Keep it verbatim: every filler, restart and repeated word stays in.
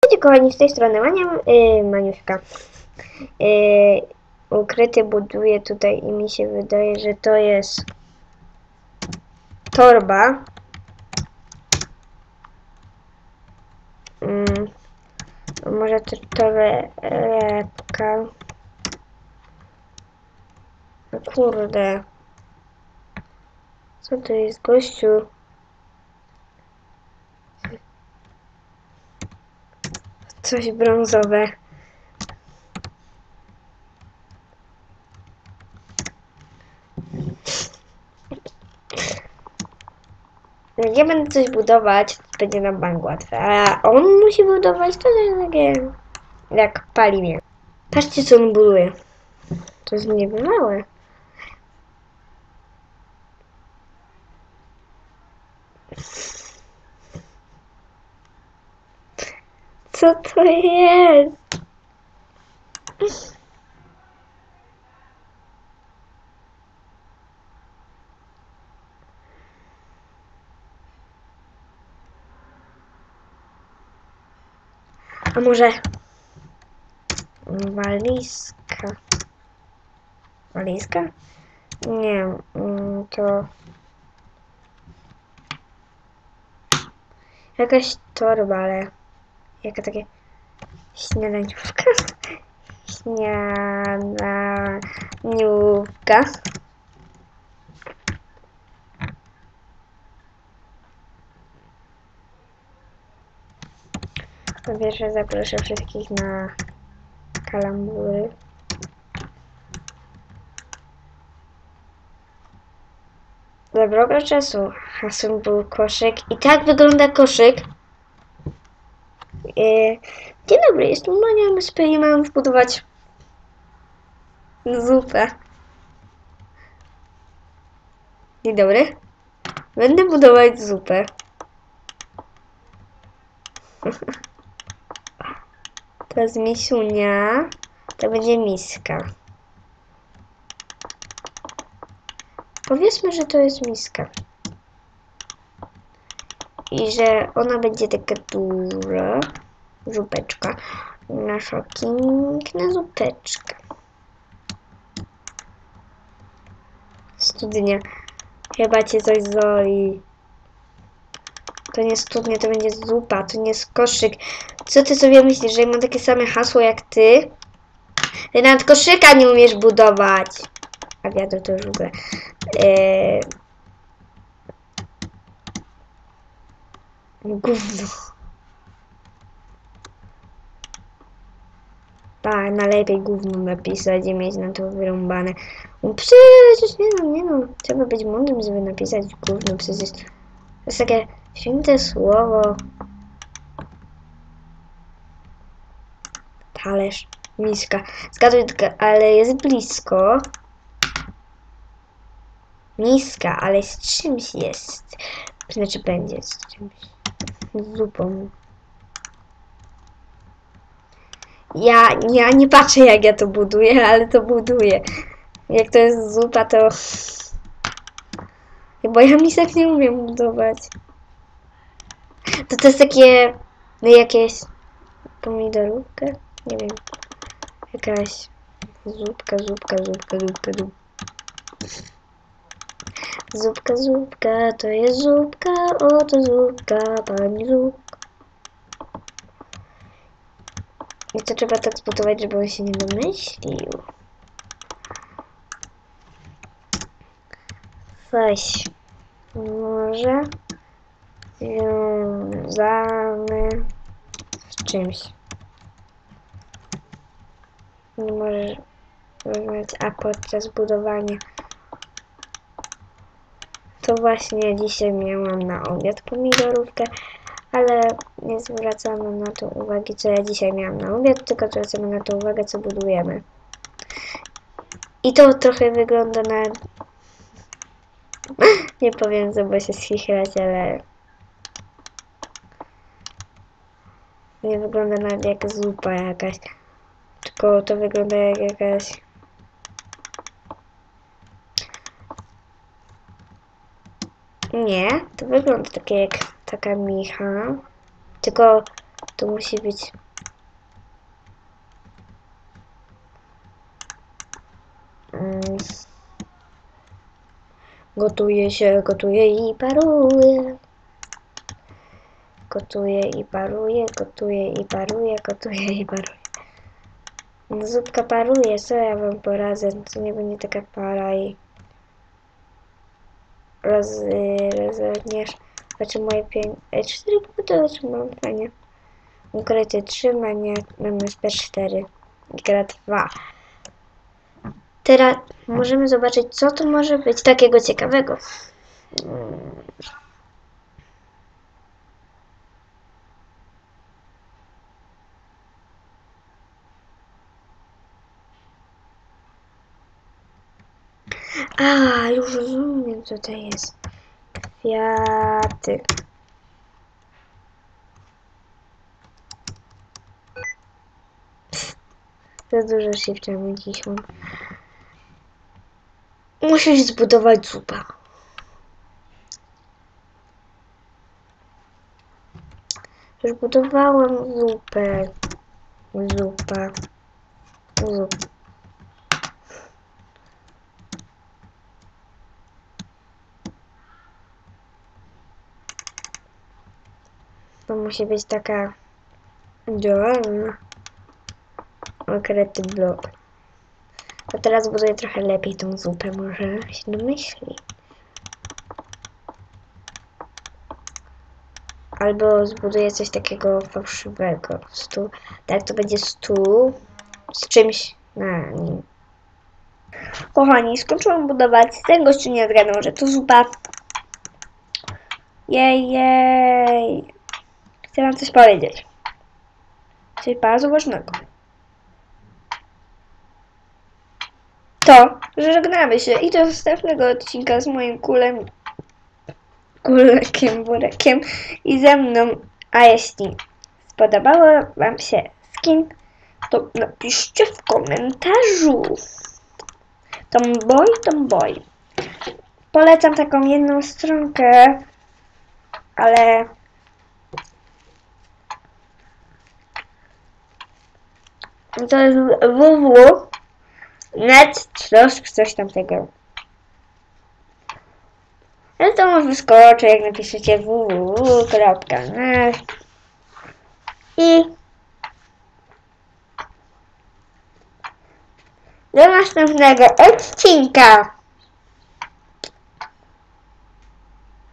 Witajcie kochani, z tej strony Mania, yy, Maniuszka. Yy, ukryty buduje tutaj i mi się wydaje, że to jest torba. Mm, może też torebka. No kurde. Co to jest, gościu? Coś brązowe. Jak ja będę coś budować, to będzie na bank łatwe. A on musi budować, to jest takie jak pali mnie. Patrzcie, co on buduje. To jest niebywałe. Co to jest? A może walizka? Walizka? Nie, to jakaś torba, ale jaka takie śniadaniówka? Śniadaniówka. Po pierwsze zaproszę wszystkich na kalambury. Dobrego czasu. Hasłem był koszyk. I tak wygląda koszyk. Yy, dzień dobry, jestem Mania M S P i mam zbudować zupę. Dzień dobry. Będę budować zupę. To jest misunia. To będzie miska. Powiedzmy, że to jest miska. I że ona będzie taka duża. Zupeczka. Nasza piękna zupeczka. Studnia. Chyba cię coś zoi. To nie studnia, to będzie zupa. To nie jest koszyk. Co ty sobie myślisz, że ja mam takie same hasło jak ty? Ty nawet koszyka nie umiesz budować. A wiadro to już w ogóle. Eee... Gówno. Tak, najlepiej gówno napisać i mieć na to wyrąbane. No przecież nie no, nie no. Trzeba być mądrym, żeby napisać gówno. Przecież to jest takie święte słowo. Talerz, miska. Zgaduj, ale jest blisko. Miska, ale z czymś jest. Znaczy będzie z czymś. Z zupą. Ja, ja nie patrzę, jak ja to buduję, ale to buduję. Jak to jest zupa, to... Bo ja misek nie umiem budować. To to jest takie... No jakieś... Pomidorówka? Nie wiem. Jakaś... Zupka, zupka, zupka, zupka, zupka. Zupka, zupka, to jest zupka, oto zupka, pani zupka. I to trzeba tak zbudować, żeby on się nie domyślił. Coś może związane z czymś. Nie możesz rozmawiać, a podczas budowania. To właśnie dzisiaj miałam na obiad pomidorówkę, ale nie zwracamy na to uwagi, co ja dzisiaj miałam na obiad, tylko zwracamy na to uwagę, co budujemy. I to trochę wygląda na... Nie powiem, co, bo się schichrać, ale... Nie wygląda nawet jak zupa jakaś, tylko to wygląda jak jakaś... Nie, to wygląda takie jak taka micha, tylko To musi być... Mm. Gotuje się, gotuje i paruje. Gotuje i paruje, gotuje i paruje, gotuje i paruje. No, zupka paruje, co ja wam poradzę? To nie będzie taka para i... Roz... rozrodniesz. Znaczy moje pięć... cztery punkty otrzymałam, fajnie. Ukryty trzy, mania, mamy P cztery. Gra dwa. Teraz możemy zobaczyć, co tu może być takiego ciekawego. A, już rozumiem, co to jest. Kwiaty. Za dużo shiftem dziś mam. Musisz zbudować zupę. Już budowałem zupę. Zupa. Zupa. To musi być taka działalna. Okryty blok. A teraz buduję trochę lepiej tą zupę, może się domyśli. Albo zbuduję coś takiego fałszywego. Stół. Tak, to będzie stół z czymś na nim. Kochani, skończyłam budować. Ten gościu nie zgadnął, że to zupa. Jej, jej. Chcę wam coś powiedzieć. Coś bardzo ważnego. To, że żegnamy się i do następnego odcinka z moim kulem, kulekiem, burekiem i ze mną. A jeśli spodobało wam się skin, to napiszcie w komentarzu. Tomboy, tomboy. Polecam taką jedną stronkę, ale to jest www. Net, coś, coś tamtego. Ale to mu wyskoczy, jak napiszecie www kropka net i do następnego odcinka.